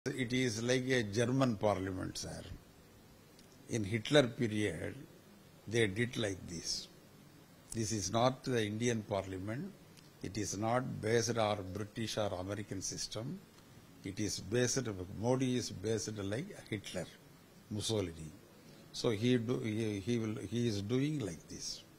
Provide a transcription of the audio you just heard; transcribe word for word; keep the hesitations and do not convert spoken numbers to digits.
It is like a German parliament, sir. In Hitler period, they did like this. This is not the Indian parliament. It is not based on British or American system. It is based, Modi is based like Hitler, Mussolini. So he, do, he, he, will, he is doing like this.